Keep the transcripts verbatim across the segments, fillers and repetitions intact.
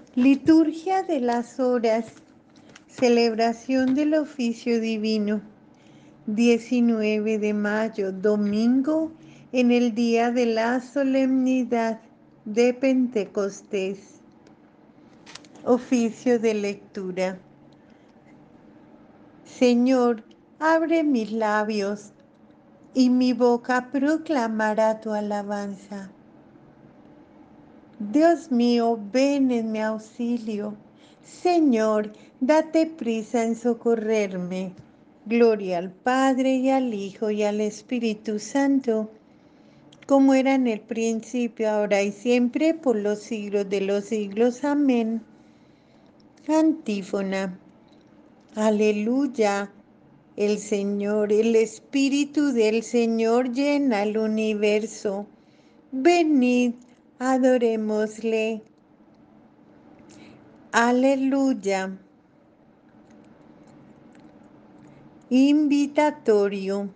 Liturgia de las horas, celebración del oficio divino, diecinueve de mayo, domingo, en el día de la solemnidad de Pentecostés. Oficio de lectura. Señor, abre mis labios, y mi boca proclamará tu alabanza. Dios mío, ven en mi auxilio. Señor, date prisa en socorrerme. Gloria al Padre y al Hijo y al Espíritu Santo, como era en el principio, ahora y siempre, por los siglos de los siglos. Amén. Antífona. Aleluya. El Señor, el Espíritu del Señor llena el universo. Venid, adorémosle. Aleluya. Invitatorio.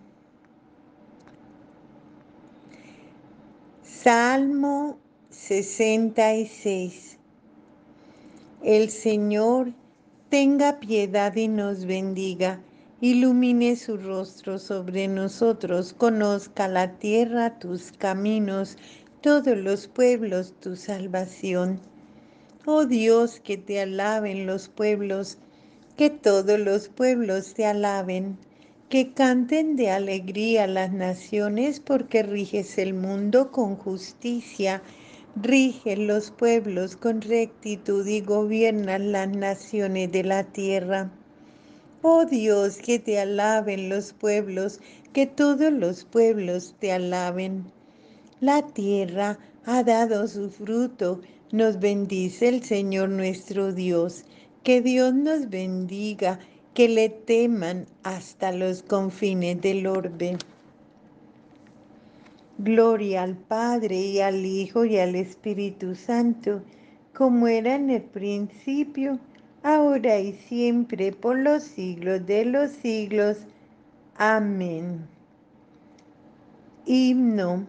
Salmo sesenta y seis. El Señor tenga piedad y nos bendiga, ilumine su rostro sobre nosotros, conozca la tierra tus caminos, todos los pueblos tu salvación. Oh Dios, que te alaben los pueblos, que todos los pueblos te alaben, que canten de alegría las naciones, porque riges el mundo con justicia, riges los pueblos con rectitud y gobiernas las naciones de la tierra. Oh Dios, que te alaben los pueblos, que todos los pueblos te alaben. La tierra ha dado su fruto, nos bendice el Señor nuestro Dios. Que Dios nos bendiga, que le teman hasta los confines del orbe. Gloria al Padre y al Hijo y al Espíritu Santo, como era en el principio, ahora y siempre, por los siglos de los siglos. Amén. Himno.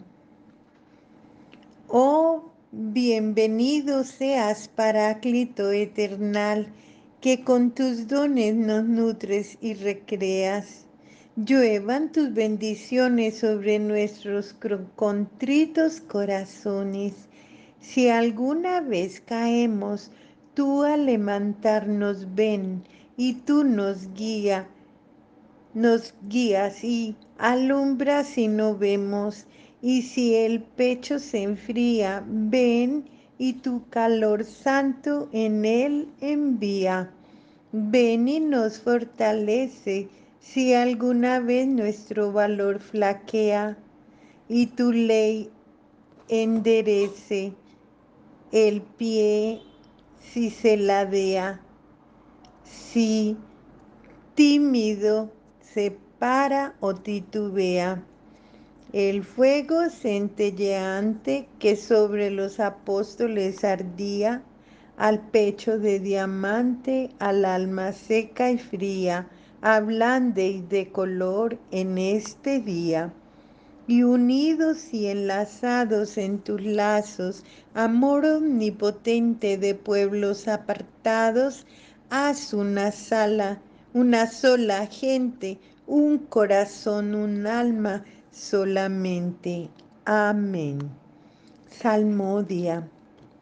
Oh, bienvenido seas, Paráclito eternal, que con tus dones nos nutres y recreas. Lluevan tus bendiciones sobre nuestros contritos corazones. Si alguna vez caemos, tú al levantarnos ven, y tú nos guía, nos guías y alumbras si no vemos. Y si el pecho se enfría, ven y tu calor santo en él envía. Ven y nos fortalece si alguna vez nuestro valor flaquea, y tu ley enderece el pie si se ladea. Si tímido se para o titubea. El fuego centelleante que sobre los apóstoles ardía, al pecho de diamante, al alma seca y fría, ablandéis de color en este día. Y unidos y enlazados en tus lazos, amor omnipotente de pueblos apartados, haz una sala, una sola gente, un corazón, un alma solamente. Amén. Salmodia.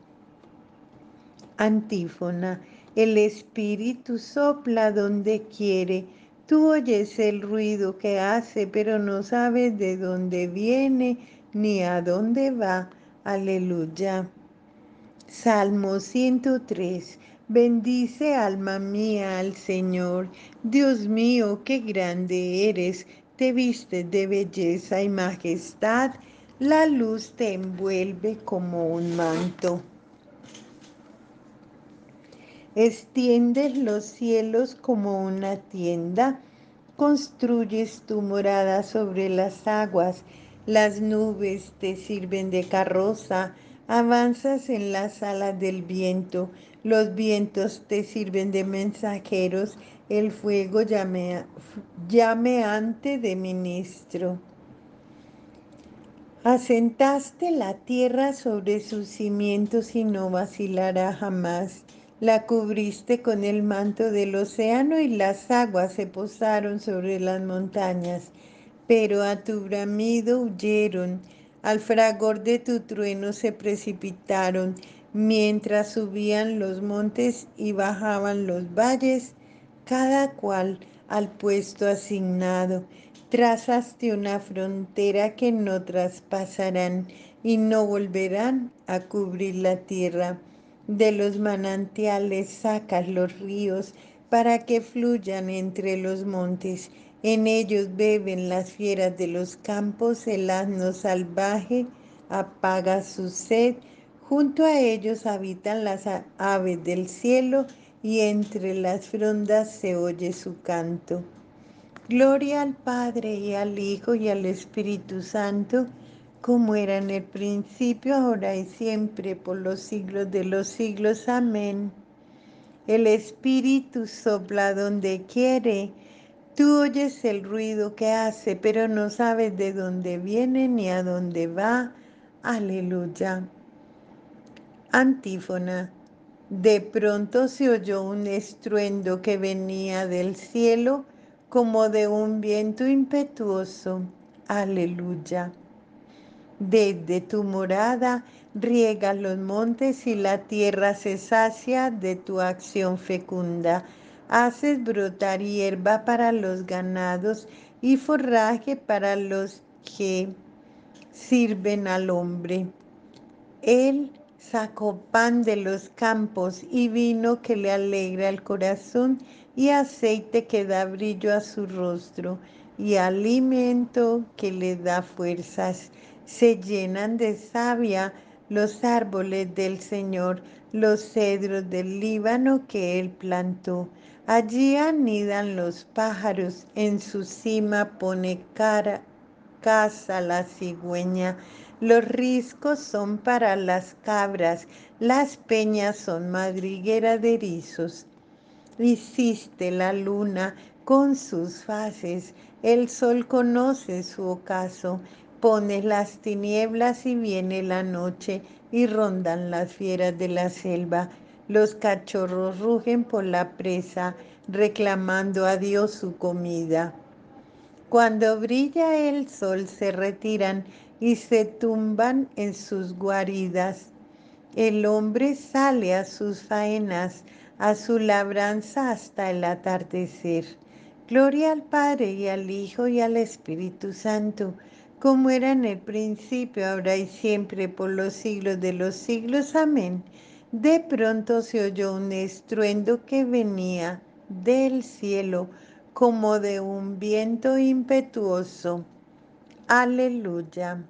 Antífona. El Espíritu sopla donde quiere. Tú oyes el ruido que hace, pero no sabes de dónde viene ni a dónde va. Aleluya. Salmo ciento tres. Bendice, alma mía, al Señor. Dios mío, qué grande eres. Te vistes de belleza y majestad. La luz te envuelve como un manto. Extiendes los cielos como una tienda, construyes tu morada sobre las aguas, las nubes te sirven de carroza, avanzas en las alas del viento, los vientos te sirven de mensajeros, el fuego llame, llameante de ministro. Asentaste la tierra sobre sus cimientos y no vacilará jamás. La cubriste con el manto del océano y las aguas se posaron sobre las montañas. Pero a tu bramido huyeron, al fragor de tu trueno se precipitaron, mientras subían los montes y bajaban los valles, cada cual al puesto asignado. Trazaste una frontera que no traspasarán y no volverán a cubrir la tierra. De los manantiales sacas los ríos para que fluyan entre los montes. En ellos beben las fieras de los campos, el asno salvaje apaga su sed. Junto a ellos habitan las aves del cielo y entre las frondas se oye su canto. Gloria al Padre y al Hijo y al Espíritu Santo, como era en el principio, ahora y siempre, por los siglos de los siglos. Amén. El Espíritu sopla donde quiere. Tú oyes el ruido que hace, pero no sabes de dónde viene ni a dónde va. Aleluya. Antífona. De pronto se oyó un estruendo que venía del cielo como de un viento impetuoso. Aleluya. Desde tu morada riegas los montes y la tierra se sacia de tu acción fecunda. Haces brotar hierba para los ganados y forraje para los que sirven al hombre. Él sacó pan de los campos y vino que le alegra el corazón y aceite que da brillo a su rostro y alimento que le da fuerzas. Se llenan de savia los árboles del Señor, los cedros del Líbano que él plantó. Allí anidan los pájaros, en su cima pone cara, casa la cigüeña. Los riscos son para las cabras, las peñas son madriguera de erizos. Hiciste la luna con sus fases, el sol conoce su ocaso. Pones las tinieblas y viene la noche y rondan las fieras de la selva. Los cachorros rugen por la presa, reclamando a Dios su comida. Cuando brilla el sol se retiran y se tumban en sus guaridas. El hombre sale a sus faenas, a su labranza hasta el atardecer. Gloria al Padre y al Hijo y al Espíritu Santo, como era en el principio, ahora y siempre, por los siglos de los siglos. Amén. De pronto se oyó un estruendo que venía del cielo como de un viento impetuoso. Aleluya.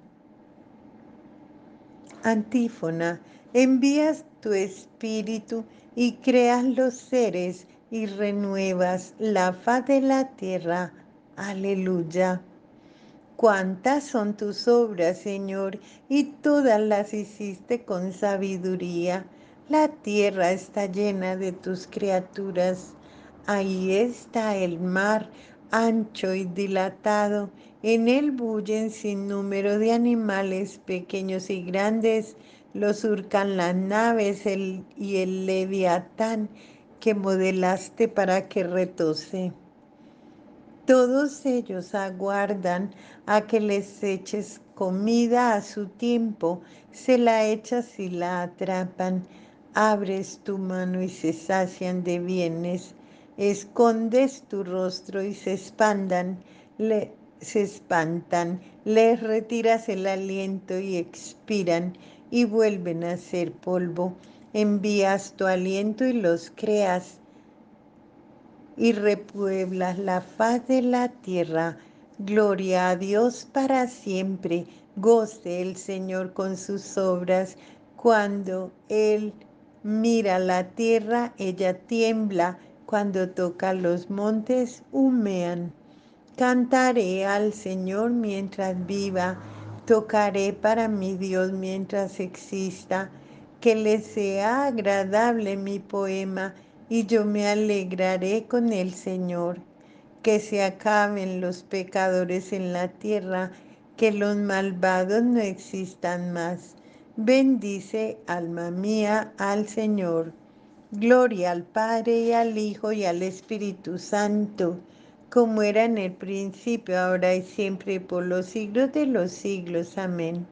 Antífona. Envías tu espíritu y creas los seres y renuevas la faz de la tierra. Aleluya. Cuántas son tus obras, Señor, y todas las hiciste con sabiduría. La tierra está llena de tus criaturas. Ahí está el mar, ancho y dilatado. En él bullen sin número de animales pequeños y grandes. Los surcan las naves el, y el leviatán que modelaste para que retose. Todos ellos aguardan a que les eches comida a su tiempo, se la echas y la atrapan. Abres tu mano y se sacian de bienes, escondes tu rostro y se espantan, le, se espantan, les retiras el aliento y expiran y vuelven a ser polvo. Envías tu aliento y los creas y repueblas la faz de la tierra. Gloria a Dios para siempre. Goce el Señor con sus obras. Cuando Él mira la tierra, ella tiembla. Cuando toca los montes, humean. Cantaré al Señor mientras viva, tocaré para mi Dios mientras exista, que le sea agradable mi poema y yo me alegraré con el Señor. Que se acaben los pecadores en la tierra, que los malvados no existan más. Bendice, alma mía, al Señor. Gloria al Padre y al Hijo y al Espíritu Santo, como era en el principio, ahora y siempre, por los siglos de los siglos. Amén.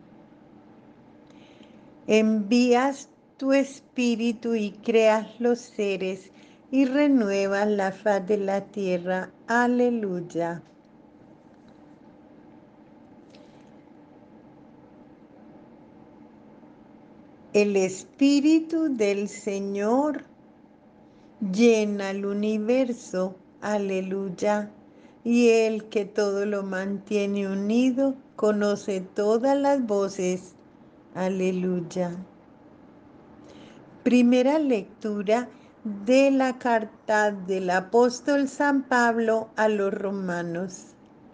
Envías tu Espíritu y creas los seres y renuevas la faz de la tierra. Aleluya. El Espíritu del Señor llena el universo. Aleluya. Y el que todo lo mantiene unido, conoce todas las voces. Aleluya. Primera lectura de la carta del apóstol San Pablo a los romanos.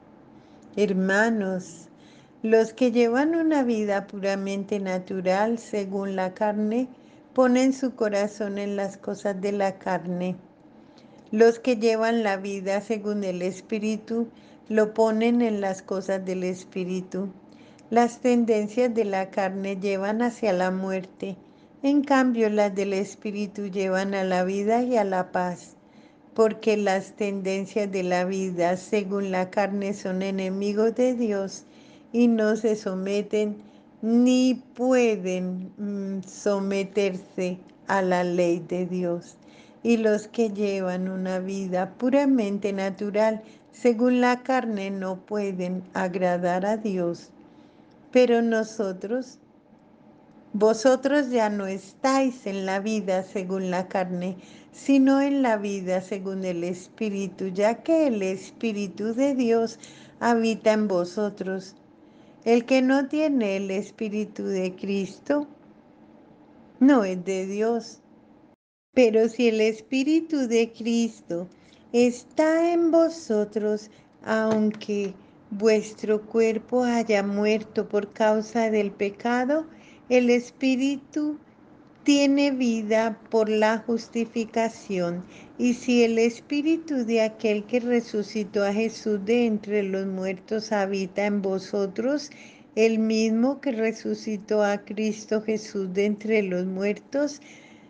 Hermanos, los que llevan una vida puramente natural según la carne, ponen su corazón en las cosas de la carne. Los que llevan la vida según el Espíritu, lo ponen en las cosas del Espíritu. Las tendencias de la carne llevan hacia la muerte, en cambio las del Espíritu llevan a la vida y a la paz, porque las tendencias de la vida según la carne son enemigos de Dios y no se someten ni pueden mm, someterse a la ley de Dios. Y los que llevan una vida puramente natural según la carne no pueden agradar a Dios. Pero nosotros, vosotros ya no estáis en la vida según la carne, sino en la vida según el Espíritu, ya que el Espíritu de Dios habita en vosotros. El que no tiene el Espíritu de Cristo no es de Dios. Pero si el Espíritu de Cristo está en vosotros, aunque vuestro cuerpo haya muerto por causa del pecado, el Espíritu tiene vida por la justificación. Y si el Espíritu de aquel que resucitó a Jesús de entre los muertos habita en vosotros, el mismo que resucitó a Cristo Jesús de entre los muertos,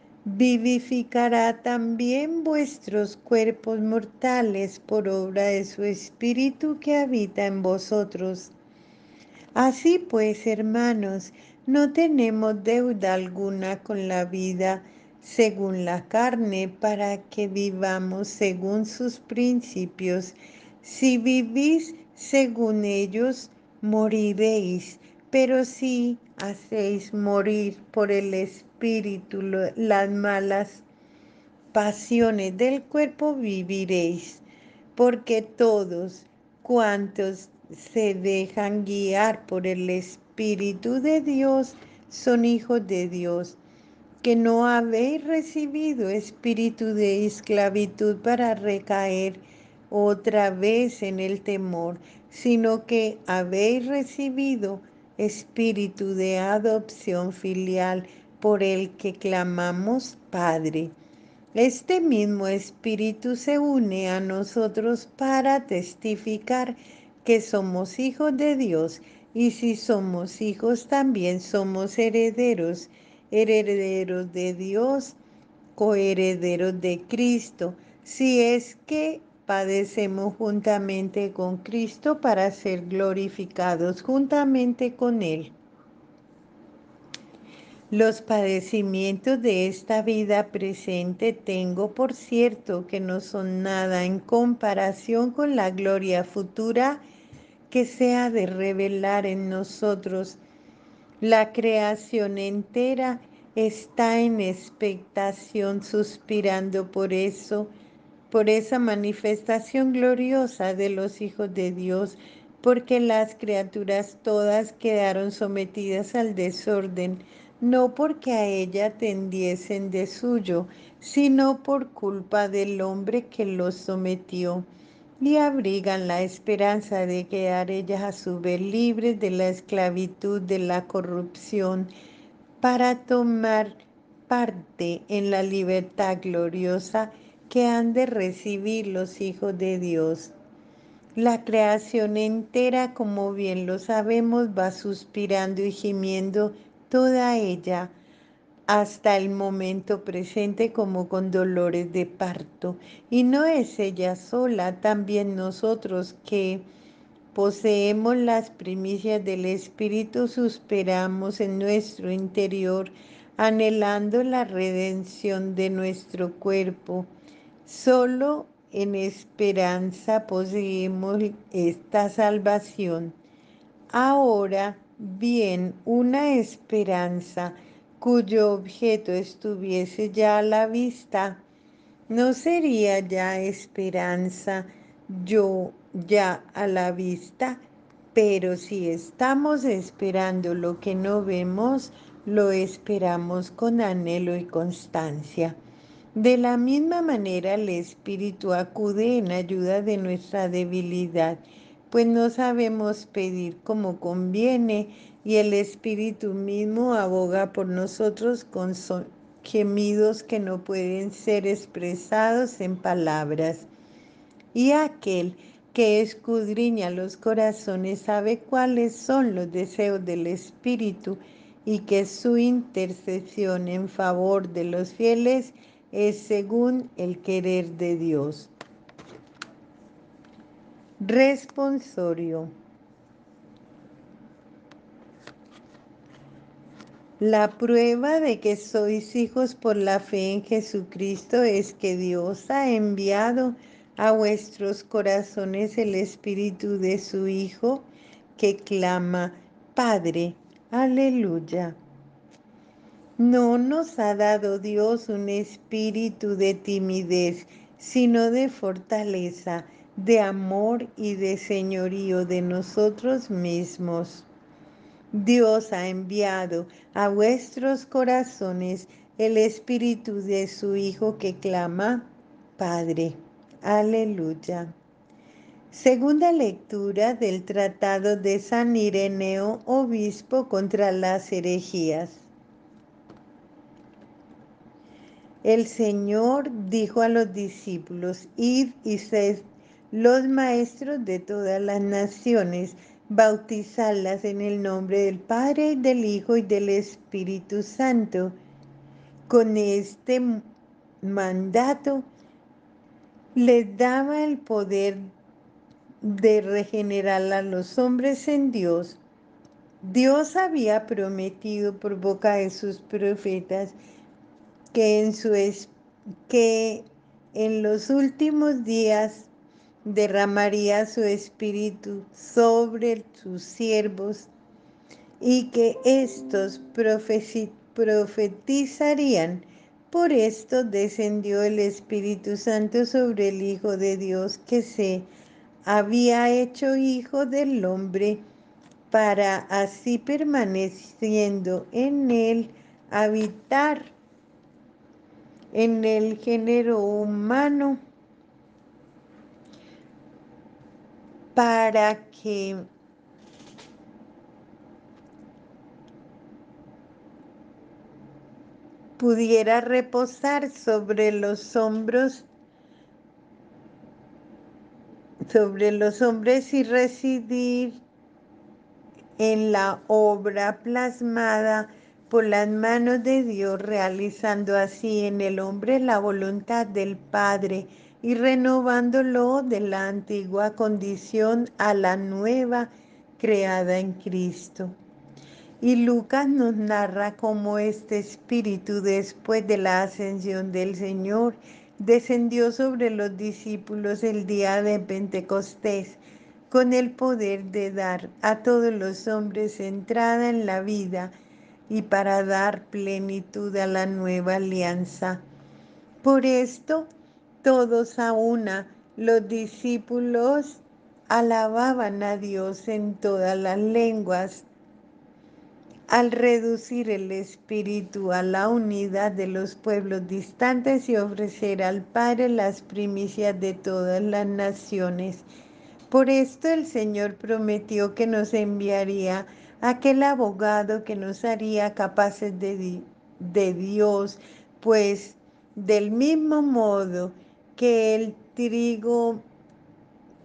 vivificará también vuestros cuerpos mortales por obra de su Espíritu que habita en vosotros. Así pues, hermanos, no tenemos deuda alguna con la vida según la carne para que vivamos según sus principios. Si vivís según ellos, moriréis, pero si hacéis morir por el Espíritu las malas pasiones del cuerpo, viviréis, porque todos cuantos se dejan guiar por el Espíritu de Dios son hijos de Dios. Que no habéis recibido espíritu de esclavitud para recaer otra vez en el temor, sino que habéis recibido espíritu de adopción filial, por el que clamamos Padre. Este mismo Espíritu se une a nosotros para testificar que somos hijos de Dios, y si somos hijos también somos herederos, herederos de Dios, coherederos de Cristo, si es que padecemos juntamente con Cristo para ser glorificados juntamente con Él. Los padecimientos de esta vida presente tengo por cierto que no son nada en comparación con la gloria futura que se ha de revelar en nosotros. La creación entera está en expectación, suspirando por eso, por esa manifestación gloriosa de los hijos de Dios, porque las criaturas todas quedaron sometidas al desorden, no porque a ella tendiesen de suyo, sino por culpa del hombre que los sometió, y abrigan la esperanza de quedar ellas a su vez libres de la esclavitud de la corrupción, para tomar parte en la libertad gloriosa que han de recibir los hijos de Dios. La creación entera, como bien lo sabemos, va suspirando y gimiendo toda ella hasta el momento presente como con dolores de parto. Y no es ella sola, también nosotros que poseemos las primicias del Espíritu, suspiramos en nuestro interior, anhelando la redención de nuestro cuerpo. Solo en esperanza poseemos esta salvación. Ahora bien, una esperanza cuyo objeto estuviese ya a la vista, no sería ya esperanza yo ya a la vista, pero si estamos esperando lo que no vemos, lo esperamos con anhelo y constancia. De la misma manera, el Espíritu acude en ayuda de nuestra debilidad, pues no sabemos pedir como conviene, y el Espíritu mismo aboga por nosotros con so- gemidos que no pueden ser expresados en palabras. Y aquel que escudriña los corazones sabe cuáles son los deseos del Espíritu, y que su intercesión en favor de los fieles es según el querer de Dios. Responsorio. La prueba de que sois hijos por la fe en Jesucristo es que Dios ha enviado a vuestros corazones el Espíritu de su Hijo, que clama, Padre, aleluya. No nos ha dado Dios un espíritu de timidez, sino de fortaleza, de amor y de señorío de nosotros mismos. Dios ha enviado a vuestros corazones el Espíritu de su Hijo, que clama, Padre. Aleluya. Segunda lectura del Tratado de San Ireneo, obispo, contra las herejías. El Señor dijo a los discípulos: id y sed los maestros de todas las naciones, bautizadlas en el nombre del Padre, del Hijo y del Espíritu Santo. Con este mandato les daba el poder de regenerar a los hombres en Dios. Dios había prometido por boca de sus profetas que en, su es, que en los últimos días derramaría su espíritu sobre sus siervos, y que éstos profetizarían. Por esto descendió el Espíritu Santo sobre el Hijo de Dios, que se había hecho hijo del hombre, para así, permaneciendo en él, habitar en el género humano, para que pudiera reposar sobre los hombros, sobre los hombres, y residir en la obra plasmada por las manos de Dios, realizando así en el hombre la voluntad del Padre y renovándolo de la antigua condición a la nueva creada en Cristo. Y Lucas nos narra cómo este espíritu, después de la ascensión del Señor, descendió sobre los discípulos el día de Pentecostés, con el poder de dar a todos los hombres entrada en la vida y para dar plenitud a la nueva alianza. Por esto, todos a una, los discípulos alababan a Dios en todas las lenguas. Al reducir el espíritu a la unidad de los pueblos distantes y ofrecer al Padre las primicias de todas las naciones. Por esto el Señor prometió que nos enviaría aquel abogado que nos haría capaces de, de Dios, pues del mismo modo que el trigo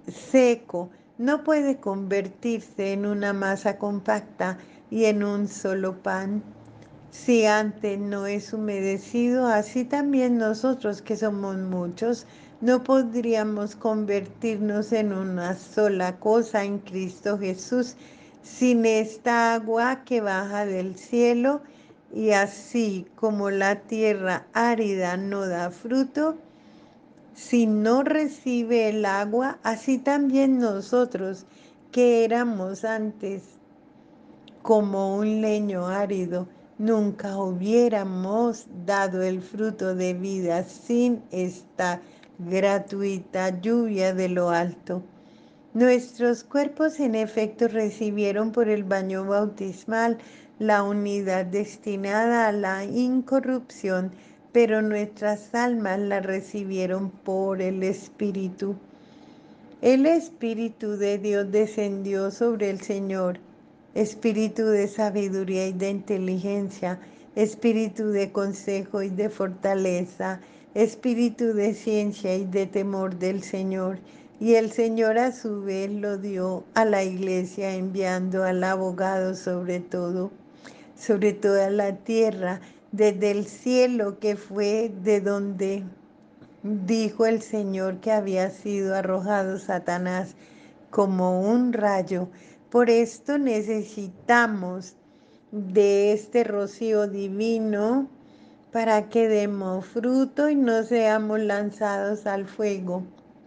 seco no puede convertirse en una masa compacta y en un solo pan. Si antes no es humedecido, así también nosotros que somos muchos, no podríamos convertirnos en una sola cosa en Cristo Jesús sin esta agua que baja del cielo. Y así como la tierra árida no da fruto, si no recibe el agua, así también nosotros que éramos antes como un leño árido, nunca hubiéramos dado el fruto de vida sin esta gratuita lluvia de lo alto. Nuestros cuerpos en efecto recibieron por el baño bautismal la unidad destinada a la incorrupción, pero nuestras almas la recibieron por el Espíritu. El Espíritu de Dios descendió sobre el Señor, espíritu de sabiduría y de inteligencia, espíritu de consejo y de fortaleza, espíritu de ciencia y de temor del Señor. Y el Señor a su vez lo dio a la iglesia enviando al abogado sobre todo, sobre toda la tierra, desde el cielo que fue de donde dijo el Señor que había sido arrojado Satanás como un rayo. Por esto necesitamos de este rocío divino para que demos fruto y no seamos lanzados al fuego.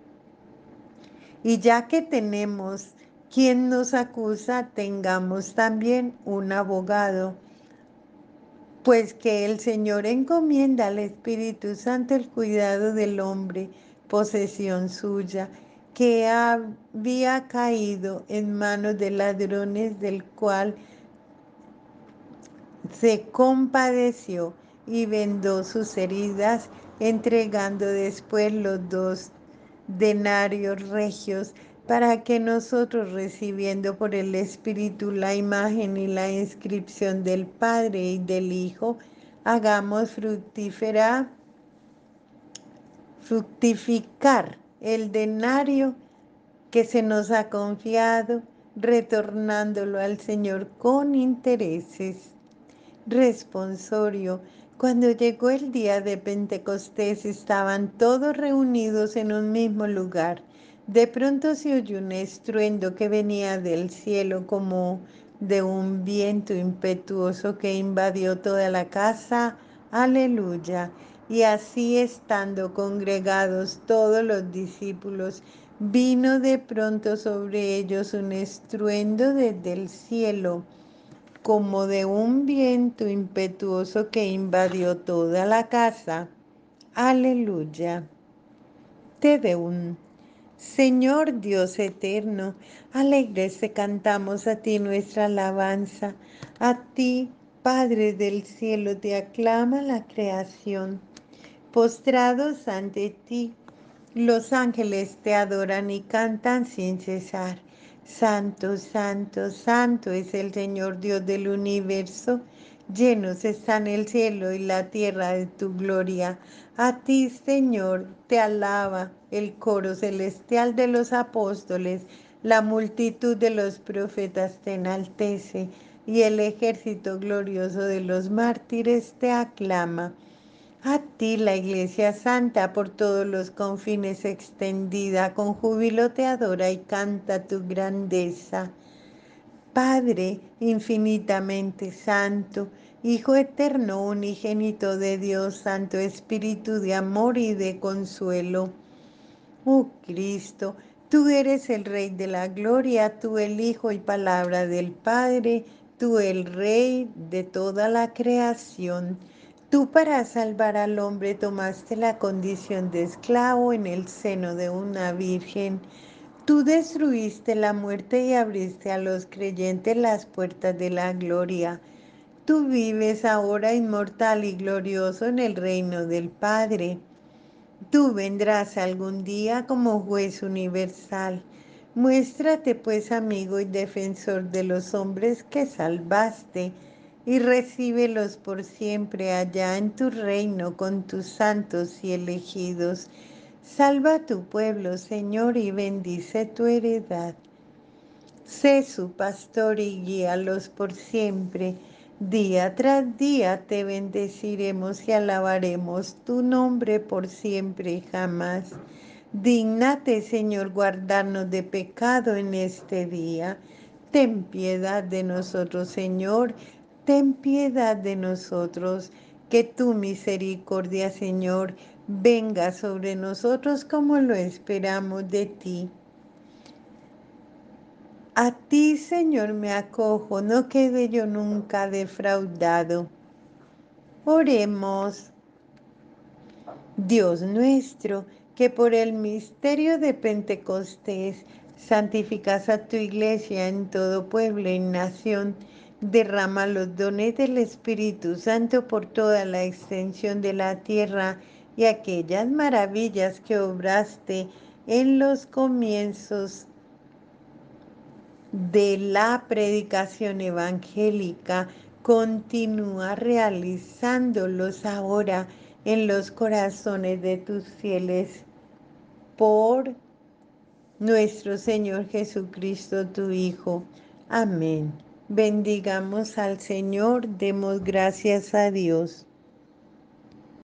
Y ya que tenemos quien nos acusa, tengamos también un abogado, pues que el Señor encomienda al Espíritu Santo el cuidado del hombre, posesión suya, que había caído en manos de ladrones, del cual se compadeció y vendó sus heridas, entregando después los dos denarios regios, para que nosotros, recibiendo por el Espíritu la imagen y la inscripción del Padre y del Hijo, hagamos fructífera, fructificar el denario que se nos ha confiado, retornándolo al Señor con intereses. Responsorio. Cuando llegó el día de Pentecostés estaban todos reunidos en un mismo lugar. De pronto se oyó un estruendo que venía del cielo como de un viento impetuoso que invadió toda la casa. Aleluya. Y así estando congregados todos los discípulos, vino de pronto sobre ellos un estruendo desde el cielo como de un viento impetuoso que invadió toda la casa. Aleluya. Te Deum. Señor Dios eterno, alegres te cantamos a ti nuestra alabanza. A ti, Padre del cielo, te aclama la creación. Postrados ante ti, los ángeles te adoran y cantan sin cesar. Santo, santo, santo es el Señor Dios del universo. Llenos están el cielo y la tierra de tu gloria. A ti, Señor, te alaba el coro celestial de los apóstoles. La multitud de los profetas te enaltece y el ejército glorioso de los mártires te aclama. A ti la Iglesia Santa por todos los confines extendida, con júbilo te adora y canta tu grandeza. Padre infinitamente santo, Hijo eterno, unigénito de Dios, Santo Espíritu de amor y de consuelo. Oh Cristo, tú eres el Rey de la gloria, tú el Hijo y palabra del Padre, tú el Rey de toda la creación. Tú para salvar al hombre tomaste la condición de esclavo en el seno de una virgen. Tú destruiste la muerte y abriste a los creyentes las puertas de la gloria. Tú vives ahora inmortal y glorioso en el reino del Padre. Tú vendrás algún día como juez universal. Muéstrate pues amigo y defensor de los hombres que salvaste y recíbelos por siempre allá en tu reino con tus santos y elegidos. Salva a tu pueblo, Señor, y bendice tu heredad. Sé su pastor y guíalos por siempre. Día tras día te bendeciremos y alabaremos tu nombre por siempre y jamás. Dígnate, Señor, guardarnos de pecado en este día. Ten piedad de nosotros, Señor. Ten piedad de nosotros. Que tu misericordia, Señor, venga sobre nosotros como lo esperamos de ti. A ti, Señor, me acojo, no quede yo nunca defraudado. Oremos. Dios nuestro, que por el misterio de Pentecostés santificas a tu iglesia en todo pueblo y nación, derrama los dones del Espíritu Santo por toda la extensión de la tierra y aquellas maravillas que obraste en los comienzos de la predicación evangélica, continúa realizándolos ahora en los corazones de tus fieles por nuestro Señor Jesucristo, tu Hijo. Amén. Bendigamos al Señor, demos gracias a Dios.